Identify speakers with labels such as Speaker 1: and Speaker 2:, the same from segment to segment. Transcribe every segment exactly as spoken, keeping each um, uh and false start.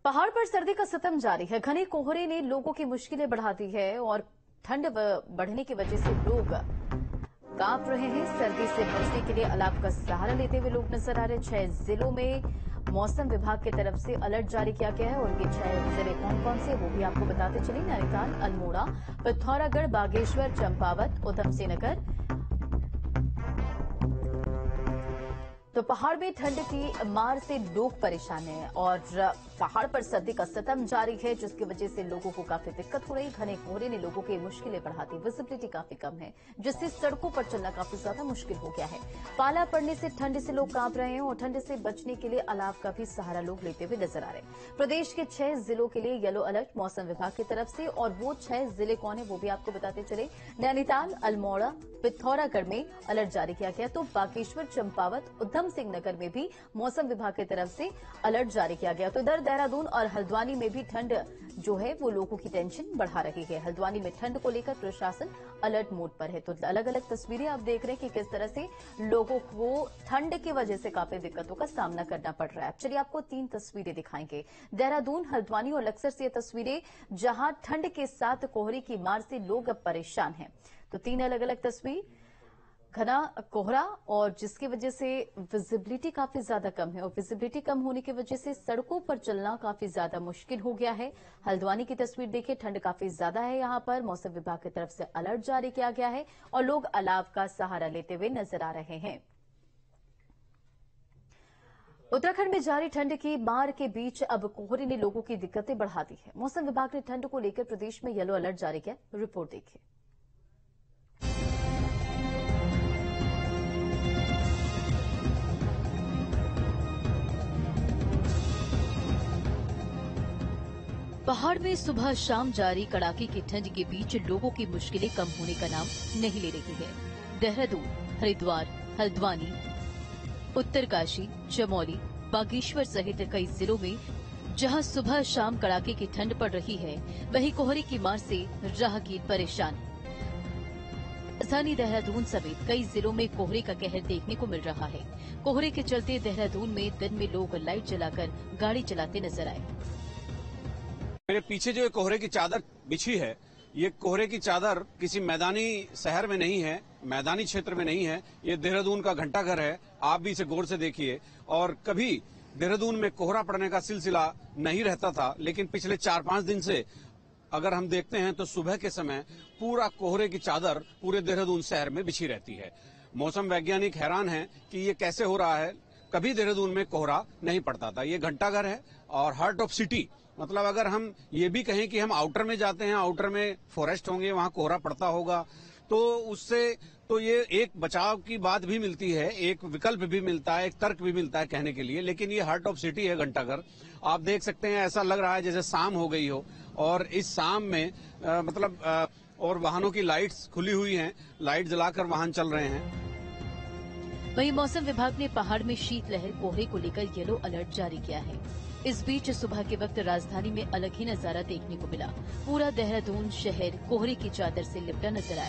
Speaker 1: पहाड़ पर सर्दी का सितम जारी है। घने कोहरे ने लोगों की मुश्किलें बढ़ा दी है और ठंड बढ़ने की वजह से लोग कांप रहे हैं। सर्दी से बचने के लिए अलाव का सहारा लेते हुए लोग नजर आ रहे हैं। छह जिलों में मौसम विभाग की तरफ से अलर्ट जारी किया गया है और ये छह जिले कौन कौन से वो भी आपको बताते चले। नैनीताल, अल्मोड़ा, पिथौरागढ़, बागेश्वर, चंपावत, ऊधम सिंह नगर। तो पहाड़ में ठंड की मार से लोग परेशान हैं और पहाड़ पर सर्दी का सितम जारी है, जिसकी वजह से लोगों को काफी दिक्कत हो रही। घने कोहरे ने लोगों की मुश्किलें बढ़ा दी। विजिबिलिटी काफी कम है, जिससे सड़कों पर चलना काफी ज्यादा मुश्किल हो गया है। पाला पड़ने से ठंड से लोग कांप रहे हैं और ठंड से बचने के लिए अलाव का भी सहारा लोग लेते हुए नजर आ रहे हैं। प्रदेश के छह जिलों के लिए येलो अलर्ट मौसम विभाग की तरफ से, और वो छह जिले कौन है वो भी आपको बताते चले। नैनीताल, अल्मोड़ा, पिथौरागढ़ में अलर्ट जारी किया गया, तो बागेश्वर, चंपावत, ऊधम सिंह नगर में भी मौसम विभाग की तरफ से अलर्ट जारी किया गया। तो इधर देहरादून और हल्द्वानी में भी ठंड जो है वो लोगों की टेंशन बढ़ा रही है। हल्द्वानी में ठंड को लेकर प्रशासन अलर्ट मोड पर है। तो अलग अलग तस्वीरें आप देख रहे हैं कि किस तरह से लोगों को ठंड की वजह से काफी दिक्कतों का सामना करना पड़ रहा है। चलिए आपको तीन तस्वीरें दिखाएंगे, देहरादून, हल्द्वानी और लक्सर से ये तस्वीरें, जहां ठंड के साथ कोहरे की मार से लोग अब परेशान हैं। तो तीन अलग अलग तस्वीर, घना कोहरा और जिसकी वजह से विजिबिलिटी काफी ज्यादा कम है और विजिबिलिटी कम होने की वजह से सड़कों पर चलना काफी ज्यादा मुश्किल हो गया है। हल्द्वानी की तस्वीर देखिए, ठंड काफी ज्यादा है। यहां पर मौसम विभाग की तरफ से अलर्ट जारी किया गया है और लोग अलाव का सहारा लेते हुए नजर आ रहे हैं। उत्तराखंड में जारी ठंड की मार के बीच अब कोहरे ने लोगों की दिक्कतें बढ़ा दी है। मौसम विभाग ने ठंड को लेकर प्रदेश में येलो अलर्ट जारी किया। रिपोर्ट देखिए। पहाड़ में सुबह शाम जारी कड़ाके की ठंड के बीच लोगों की मुश्किलें कम होने का नाम नहीं ले रही है। देहरादून, हरिद्वार, हल्द्वानी, उत्तरकाशी, चमोली, बागेश्वर सहित कई जिलों में जहां सुबह शाम कड़ाके की ठंड पड़ रही है, वहीं कोहरे की मार से राहगीर परेशान। राजधानी देहरादून समेत कई जिलों में कोहरे का कहर देखने को मिल रहा है। कोहरे के चलते देहरादून में दिन में लोग लाइट जलाकर गाड़ी चलाते नजर आए।
Speaker 2: मेरे पीछे जो कोहरे की चादर बिछी है, ये कोहरे की चादर किसी मैदानी शहर में नहीं है, मैदानी क्षेत्र में नहीं है। ये देहरादून का घंटाघर है। आप भी इसे गौर से देखिए। और कभी देहरादून में कोहरा पड़ने का सिलसिला नहीं रहता था, लेकिन पिछले चार पांच दिन से अगर हम देखते हैं तो सुबह के समय पूरा कोहरे की चादर पूरे देहरादून शहर में बिछी रहती है। मौसम वैज्ञानिक हैरान हैं कि ये कैसे हो रहा है। कभी देहरादून में कोहरा नहीं पड़ता था। ये घंटाघर है और हार्ट ऑफ सिटी, मतलब अगर हम ये भी कहें कि हम आउटर में जाते हैं, आउटर में फॉरेस्ट होंगे, वहां कोहरा पड़ता होगा, तो उससे तो ये एक बचाव की बात भी मिलती है, एक विकल्प भी मिलता है, एक तर्क भी मिलता है कहने के लिए। लेकिन ये हार्ट ऑफ सिटी है घंटाघर। आप देख सकते हैं, ऐसा लग रहा है जैसे शाम हो गई हो। और इस शाम में आ, मतलब आ, और वाहनों की लाइट्स खुली हुई हैं, लाइट जलाकर वाहन चल रहे हैं।
Speaker 1: वहीं मौसम विभाग ने पहाड़ में शीतलहर कोहरे को लेकर येलो अलर्ट जारी किया है। इस बीच सुबह के वक्त राजधानी में अलग ही नजारा देखने को मिला। पूरा देहरादून शहर कोहरे की चादर से लिपटा नजर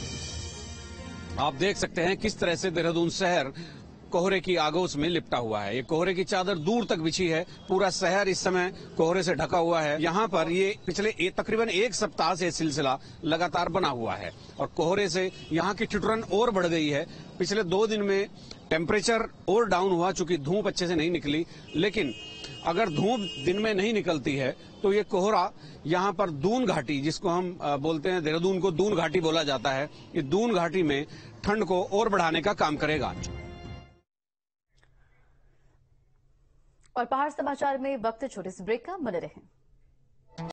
Speaker 1: आया।
Speaker 2: आप देख सकते हैं किस तरह से देहरादून शहर कोहरे की आगोश में लिपटा हुआ है। ये कोहरे की चादर दूर तक बिछी है। पूरा शहर इस समय कोहरे से ढका हुआ है। यहाँ पर ये पिछले एक, तकरीबन एक सप्ताह से सिलसिला लगातार बना हुआ है और कोहरे से यहाँ की ठिठुरन और बढ़ गई है। पिछले दो दिन में टेम्परेचर और डाउन हुआ, चूंकि धूप अच्छे से नहीं निकली। लेकिन अगर धूप दिन में नहीं निकलती है तो ये कोहरा यहाँ पर दून घाटी, जिसको हम बोलते हैं, देहरादून को दून घाटी बोला जाता है, ये दून घाटी में ठंड को और बढ़ाने का काम करेगा।
Speaker 1: और पहाड़ समाचार में वक्त छोटे से ब्रेक का, बने रहें।